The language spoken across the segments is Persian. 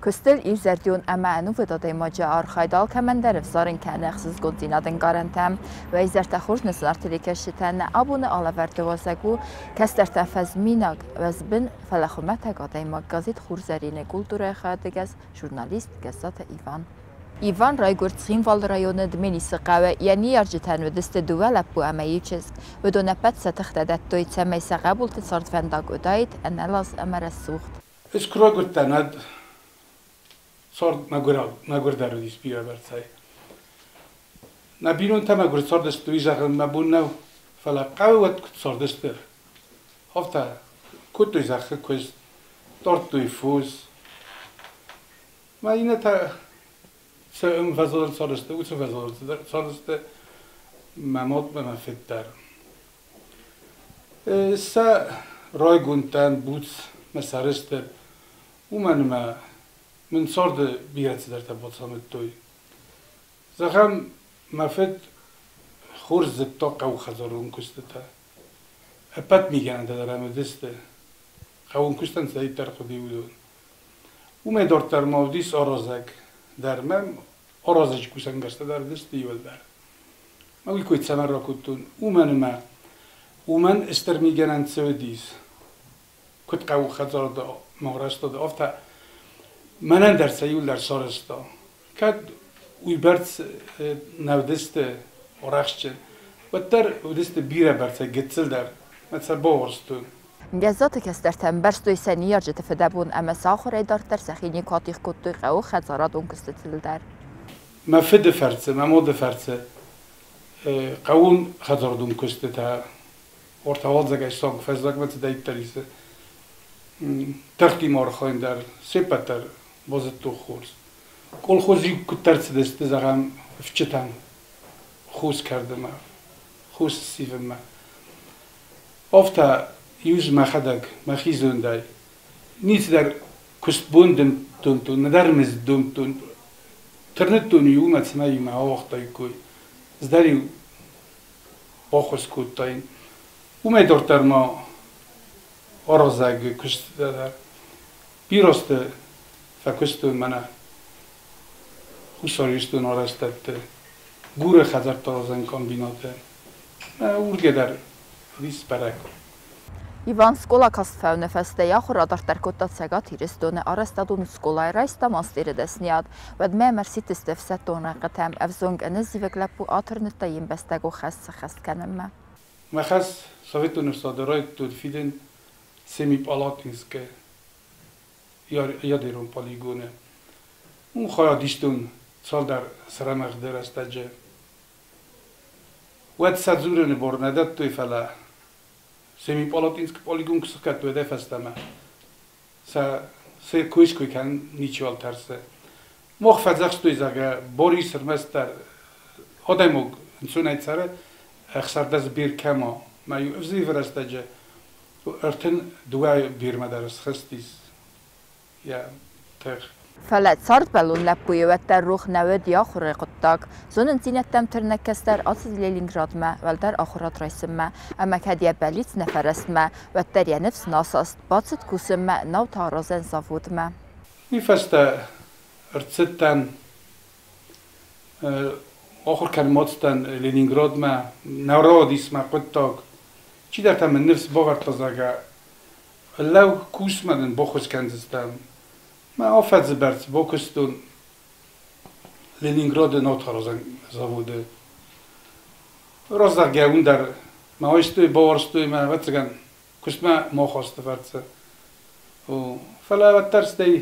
Köstel İzerdiyon əməni vıdadı imacı arxaydal kəməndər əfsarın kənəxsiz qontinadın qarantəm və İzərtə xurnəsin artilikəşitənə abunə aləvərdə vəzəqu kəstərtən fəzminaq vəzbin fələxümətə qadaymaq qazit xurzərinə kulturaya xadigəz jurnalist qəzzatə İvan Raygurtsinval rayonu dmenisi qavə yəni yarcıtən və dəstə düvələb bu əməyiçiz və dönəpət sətəxdədət döycə məysə qəbul tisart vəndag ödəyid ənəlaz əmərəs suxt. صارت نگور در ردیس بیره برسای نبینون تا مگور صاردست توی زخم مبون نو فلا قوت کت صاردست هفته کت توی زخم کس دارت توی فوز ما اینه تا سه فضل صاردست و سه فضل صاردست ممات به مفید در سه رای گونتن بود مسرست و من صارد بیرت در تبات سامت توی زخم مفید خورز تا قو خزارون کسته تا اپت میگن در همه دسته قوون کستن سعید در خودی بودون او میدارد در مودیس آرازک در من آرازش کسن گسته در دستی ول در ماوی کویت سمر را کتون او من استر میگنند سودیس کت قو خزار دا مغرست دا افتا منن در سیول در سارستا کد وی برد نودست ورخشچن و در ودست بیره برد گتسل در مثلا باورستون Gəzzatı kəstərtən bərstoy səni yarcıtı fədəbun əməs axır eydar در سخینی کاتیخ کتوی قو خزارات اون کستتل در مفد فرسه مماد فرسه قوون خزاردون کستتا ارتوال زگه سانگ فزاک مثل دایت تریسه تختی مارخاین در سپتر بازد تو خورز کل خوزی کترس دسته زغم فچتن خوز کرده ما خوز سیف ما افتا یوز مخدک مخیزون دای نیت در کست بوندم تون ندرمز دوم تون ترنت تون یومت سمایی ما وقتای کوی زداری باخوز کود تاین اومه دارتر ما آرازگ کشت در بیراست فکستون منه خوشاریستون آرستت گور خزر تازن کامبیناته اورگه در ریس برک İvan skola kasfəv nəfəstə yaxur adartlar kotatsəqat iristonu arastadun skolay raysta masteridəsniyad və məmər sitistəfsət dona qətəm əvzong ənəzivəqləb bu atırnıtda yimbəstəqo xəst kənəmmə. Məxəs Sovetun Üstadırayt tudfidin Semipalatinske یادیرون پالیگونه اون خواهد دیشتون سال در سرمخ درستجه وقت سازورن برندت توی فلا سمی پالاتینسک پالیگون کسکت توی دفستمه سه کویش کوی کن نیچوال ترسه موخ فزخش توی زگه باری سرمستر آدم و انسونایت سره اخسردز بیر کما ما یو افزی فرستجه ارتن دوای بیر مدرس خستیس یا تغ Fələt sart bəlun ləbbuyu vətlər ruh nəvəd yaxurı qıttaq. Zonun zinətdəm tırnəkkəstər asız Leningrad-mə vəldər axurat raysimə, əmək hədiyə bəlic nəfərəsmə, vətlər yənifs nasast, bacıt kusimə, nav tarazən zavudmə. Nifəstə ırtsıtdən, axur kəlmatstən Leningrad-mə, nəvrad ismə qıttaq. Çi dərtəmən nifs bağır tazaga, ləv kusmədin boxuz kəndistəm. ما آفت زبرت با کستون لنینگراد ناترازن زاوده راز در گیون در ما ایستوی باورستوی ما وترگن کست ما خواسته فرسه و فلا وترس دی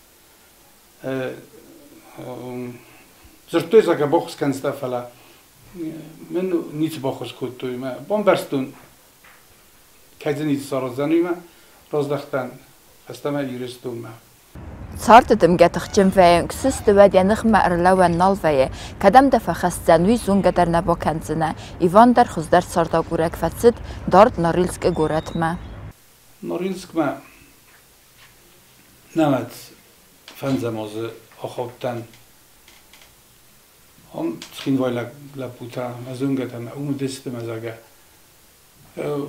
زرتوی زاگه باخوز کنسته فلا من نیت باخوز کتوی ما بام برستون کجا نیت سارزنوی ما راز دختن استما ایرستون ما Sartıdım gətixcim vəyin küsüstü və dənix mərləvən nalvəyə, kədəm dəfə xəstənvi zungədər nəbə kənzinə, İvan dər xüzdər sarda qurək fətsid, dard Norilskə qorətmə. Norilskmə nəvət fənzəmazı axavtən, هم تخين ويلا لبوتا مزونجة تما ومدست مزاجة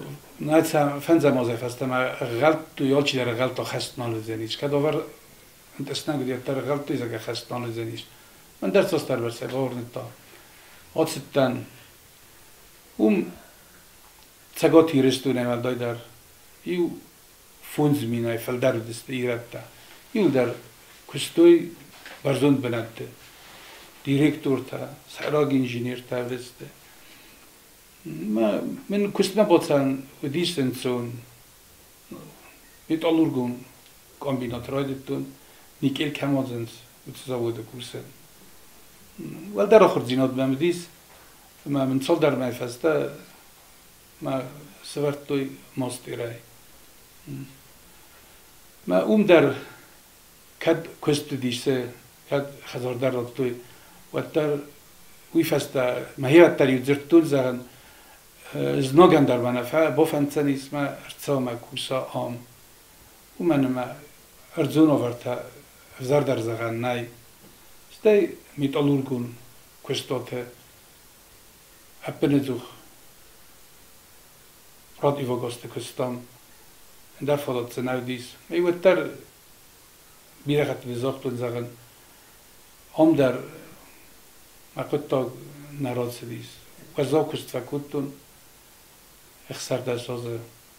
ناتsa فنزا مازه فستما غلط تو يالچی در غلط خست نالزنیش که داور انتسنا قد يتر غلطي زكا خستان لزنيش من درس استر برسه غورنتا هاتستان تساقات يرستونه مال در يو فونز ميناي فلدر دست إيرتا يو در كستوي برزوند بنده ديريكتور تا سراغ انجينير تا وسته ما من كستنا بوتسان وديشتن سون mit allurgun kombinat rajdetun nikel kamazens utzavode kursen wal dar akhir zinat bamdis ma min sol dar mafasta ma سوارتوی ماستیرای ما در کد کست دیشه کد خزاردار رفتوی و در ویفستا مهیات تری زرتول زن زنگان در منافع بافنتن اسم ارتسا مکوسا آم و من ما ارزون آورده افزار در زغن نای ستی میتالورگون کستاته اپنزوخ راد ایواگاست کستام در فضات سنودیس میوت در بیرخت وزاختون زغن هم در مقطع نراز دیس وزا کست فکوتون اخسر در سازه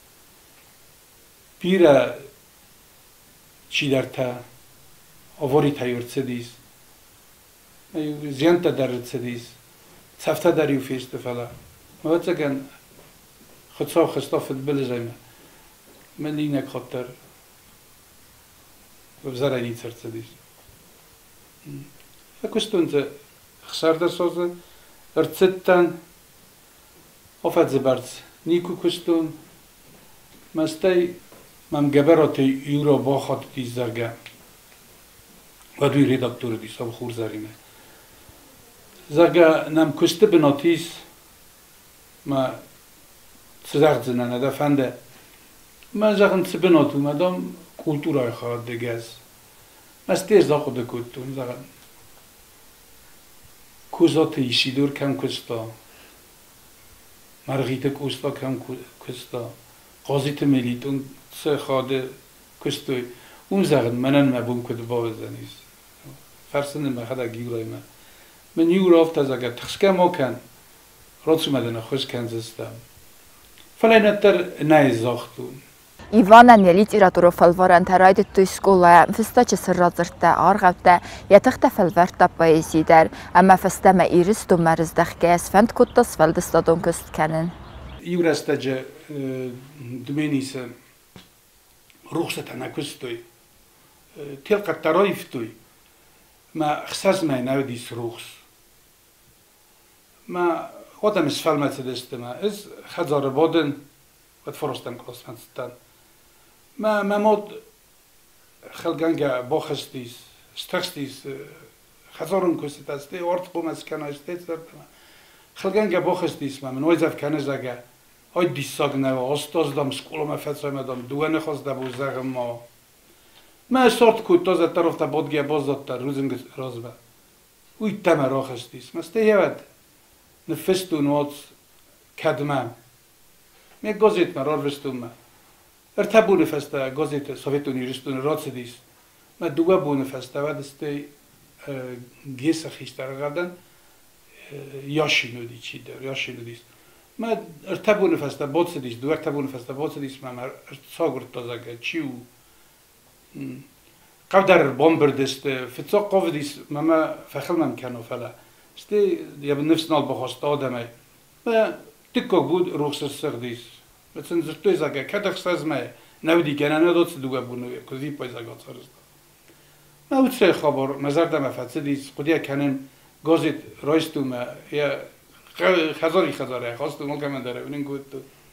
بیره چی در تا آواری تایورد سدیس زیان تا در سدیس تفته در یو فیست فلا مواد زگن خودسا خستافت بلزایم من اینک خاطر وزاره نیتر سدیس فکستون زه خسر در سازه ارتستان آفت زبرز نیکو کستون مستی من گبرات یورا با خاط دیز درگه و دوی ریداکتور دیس هم خور زریمه زرگه نم کسته بناتیس ما سزاق زنانه ده فنده ما زغن سبناتو مدام کلتورای خواهد دگز مستی از داخل دکتون زغن کوزات ایشیدور کم کستا مرغیت کوستا کم کستا قاضیت ملیتون سه خواهد کستوی اون زغن منن مبون کد با بزنیز فرسنده ما خدا گیورای من یور آفت از اگر تخشکه ما کن راتش مدنه خوش کنزستم فلینتر نایزاختون Ivana literatúru falvarantaraydı skola fıstaçı sırrazırtda arğavda yataqda falvarta poezidar amma fastama iristu marizdaqgas fand kuttas faldistadon kustkanin Ivrastacı dümenisi ruhsatana kustoy tilqa tarayftoy ma xsazmay navdis ruhs ma odam isfalmat destema iz khazar bodin و فرستن کلاسمنتستان ما مود خلقانجا باخستیس استخستیس خزارون کست استی ارد قوم از کنه استیت دارم خلقانجا باخستیس من ویزف کنه زگه های دیساگ نه استاد دام سکولم افسر مدام دوانه خواست دبو زغم ما سورت کوتاز طرف تا بودگی باز داد روزم رازبه وی تم راخستیس مسته یاد نفستون وات کدمه می گازیت مرار وستم ارتبون فسته گازیت سویتونی رستون راتسدیس ما دوگا بون فسته و دسته گیس خیشتر قدن یاشینو دی چی در یاشینو دیس ما ارتبون فسته باتسدیس دو ارتبون فسته باتسدیس ما ساگر تازگه چیو قدر بامبر دسته فتسا قاف دیس ما فخل ممکنه فلا استه یا بنفس نال بخواست آدمه ما تکو بود روخسر سردیس مثلا زرتوی زاگه کدخ سازمه نودی کنه نداد دوگه بونه کدی پای زاگات سرست ما بود سه خبر مزار دم فسدیس خودی کنن گازیت رایستوم یا خزاری خواستم مال کمان داره اون گوت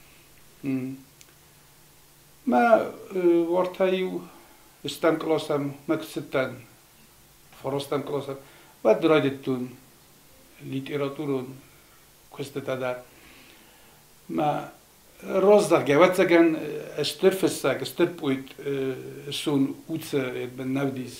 ما ورتایو استان کلاسم مکستان فرستان کلاسم و درایدتون لیتراتورون کستتا در ما روزدار جواتسجن استرفسك استربويت سون اوتس بن نوديس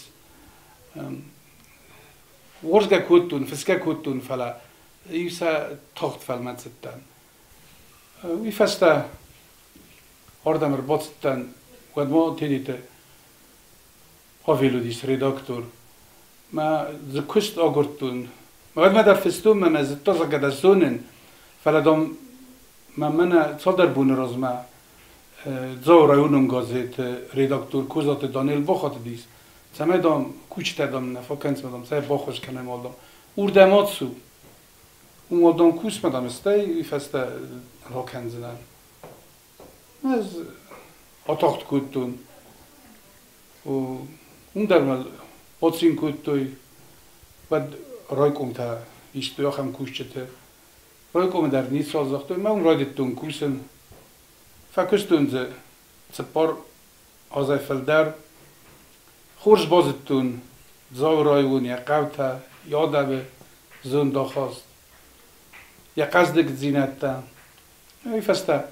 ورزجا كوتون فسكا كوتون فلا يسا تخت فالماتستان ويفستا أردم رباطستان ودمو تديت آویلو دیس رداکتور ما زکست آگرتون ما در فستون من از تازه گدازونن فلادم من سال در بون روز ما زاو رایونم گازت رداکتور کوزات دانیل باخت دیس سمه دام کوچ تدام نفاکنس مدام سه باخش کنم آدم اردمات سو اون آدم کوس مدام استی فسته راکنزنن از آتاخت کودتون و اون در مال باترین کودتوی بعد رای کم تا ایشتوی هم کوشته رای کم در نیست سازخته من اون رای دتون کوسن فکستون ز سپار آزای فلدر خورش بازتون زاو رایون یا قوتا یاده به زنده خواست یا قصدک زینت تا فسته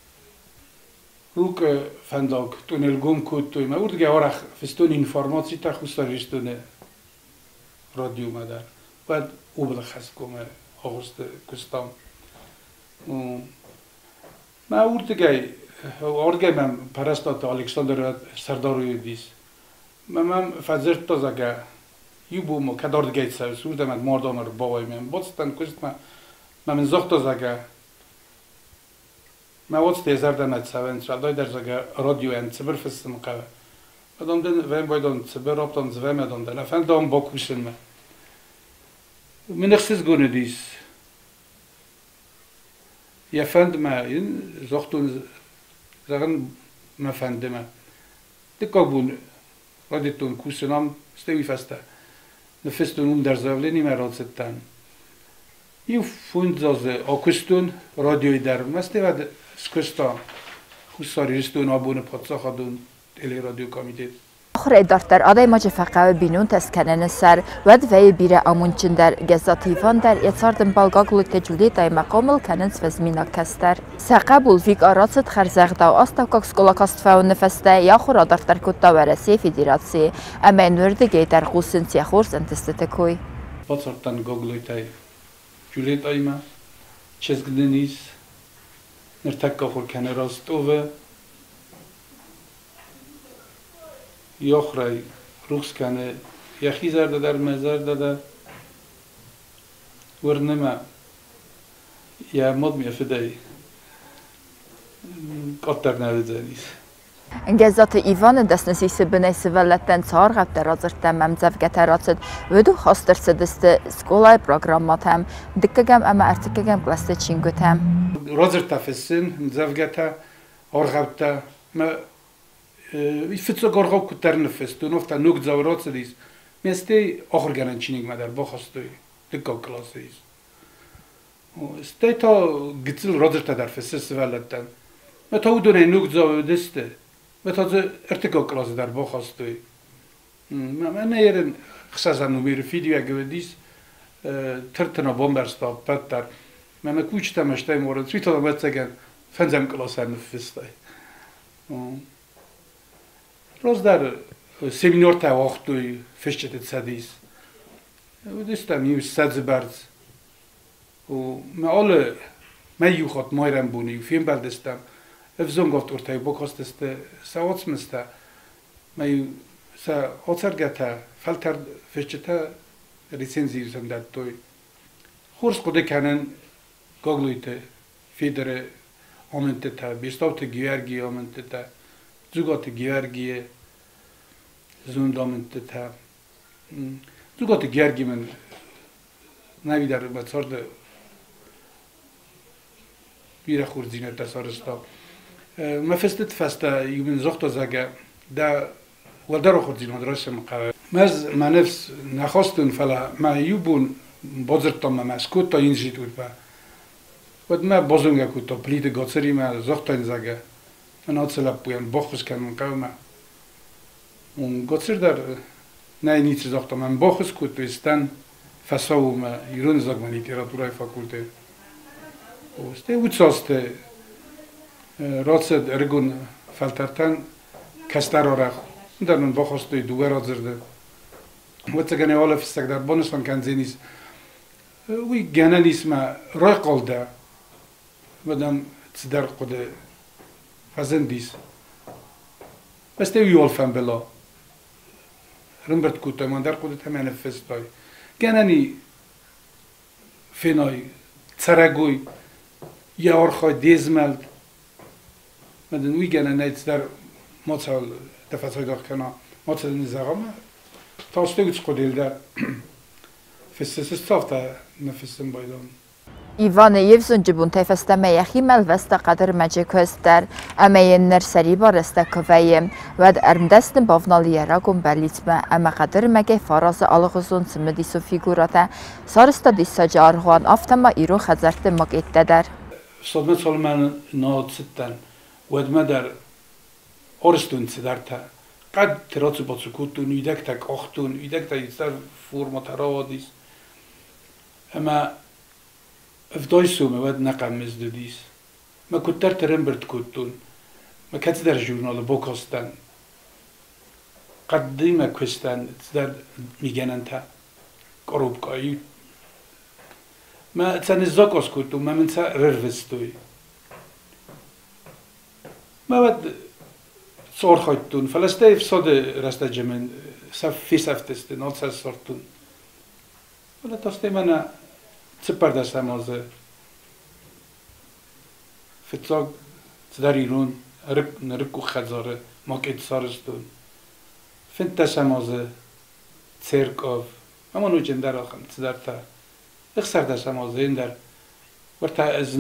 روک فنداک تونل گم کود توی ما اردگه آرخ فستون اینفارماسی تا خوستا رشتونه رادیو مدر بعد او بلخست کمه آغست کستام ما اردگه من پرستات الکساندر سرداروی دیس من فضرت تازگه یو بومو کداردگه سویس ارده من مردم رو باوی من بودستن کست من زخت تازگه ما وقت زردم اتساون شدای در زگر رادیو انتبر فستم قوه بدم دن ویم بایدم تبر رابطم زویم ادم دن افن دام با کوشن من نخسیز گونه دیس یا فند ما این زختون زغن ما فند ما دکابون رادیتون کوشنام استوی فسته نفستون در زولینی مراد ستن یو فوند زازه آکستون رادیوی در مسته و سکستا خوصاری رستون آبون پادسا خادون تلی رادیو کامیدید آخر ادارتر آدای ماجه فقاوه بینون تسکنن سر ود وی بیره آمونچن در گزاتیوان در اتساردن بالگاگلو تجولی دای مقامل کننس فزمینا کستر سقبول ویگ آراتست خرزاق داو آستاوکاک سکولا کاستفاو نفسته یا خور آدارتر کتا ورسی فیدراسی اما انوردگی در خوصن سیخورز انتستتکوی باتسارتن گاگلوی تای جولیت آیما چزگدنیز نرتکا خور کنه راست اوه یاخرای روخس کنه یخی زرده در مزار داده ورنما یا مد میفدای قطر نوزانیز گزات ایوان دستنسی سبنی سوالتن چهار غب در آزرتن ممزفگت راتد ودو خواستر سدست سکولای پروگراماتم دکگم اما ارتکگم کلاسته چینگوتم رازرتا فسن مزفگتا آرغبتا ما فیتسو گرگاو کتر نفستون افتا نوک زورات سدیس میسته آخر گرن چینگ مدر بخواستوی دکا کلاسه ایست استه تا گتل رازرتا در فسن سوالتن ما تا او دونه نوک زور دسته و تازه ارتکا کلاس در بخواستوی من نیرن خصاصا نمیر فیدیو اگه دیس ترتنا بومبرستا پتر من کوچ تماشای مورد سوی تا دمت سگن فنزم کلاس هم نفستای روز در سمینار تا وقتوی فشتت سدیس و دستم یه سدز برز و من من یو خود مایرم بونی فیلم بردستم افزون گفت ارتای بکست است سواد مسته میو سا آترگتا فلتر فشتا ریسنزی زندت توی خورس قده کنن گاگلویت فیدر آمنته تا بیستاوت گیورگی آمنته تا زوگات گیورگی زوند آمنته تا زوگات گیورگی من نوی در مصارد بیره خورزینه تسارستا ما فستت فستا يومين زوجته زاجا دا ودارو خدين مدرسة مقاومة ماز ما نفس نخواستن فلا ما يبون بازرتم ما مسكوت تا ينجي تود با ود ما بازونگا كوتا بليد گاتسري ما زوجته زاجا أنا أتصل بوين بخش كان مقاومة گاتسر در نه نیت زوجته من بخش كوت بستن فساو ما يرون زاج من ليتراتورة فاكولته وسته وتساسته راسد ارگون فلترتن کستر آرخ در من بخواستوی دوگر آزرده و تگنه حالا فستک در بانستان کنزه نیست وی گنه نیست ما رای قلده بدم در قد فزن دیست بسته وی والفن بلا رمبرت كوتا ما در قدرت هم نفس دای گنانی فنای ترگوی یار خواهی دیزملد مدن وی گنن نیت در ماتال دفعه داخل کنا ماتال نزاقامه تاسته گوش قدیل در فستس استافتا نفسم بایدان İvan Yevzuncu tayfastamaya ximal vasta qadar macekostar amayen nersari barasta kavayim və ərmdəstin bavnalıya qombalitmə ama qadar məgə farazı alğızun smedisu figurata sarısta dissaca arğan aftama iro xəzərtə maqetdədər. Sodmet solmanın naotsittan wedmədər oristun sidarta qad tiratsu batsukutun idəktak oxtun idəktak istar formatarawadis ama افضايسوم ود نقم مزدوديس ما كتر ترمبرت كوتون ما كتدر جورنال بوكاستان قديمة كوستان تدر ميجانن تا قروب كايو ما تنزاكوس كوتون ما من ررفستوي ما ود صور خايتون فلسطيف صاد رستا جمن سف في سفتستن نال سرتون ولا تستيمنا تسپر دستم از فتلاق تدار ایران نرکو خزاره ماکت سارستون فنت دستم از ترک آف اما نو جندر آخم تدار تا اخسر دستم از این در ورتا از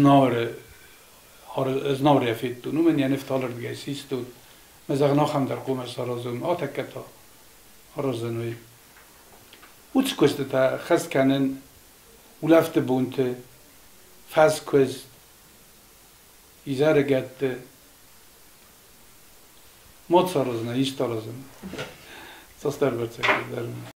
نار یفیدتون نو من یعنی فتالر دیگه سیستون مزاق ناخم در قوم سارازون آتکتا آرازنوی اوچ کشته تا خز کنن ولفت بونته فاز کوز ایزاره گته مات سارازنه ایش تارازنه ساستر برچه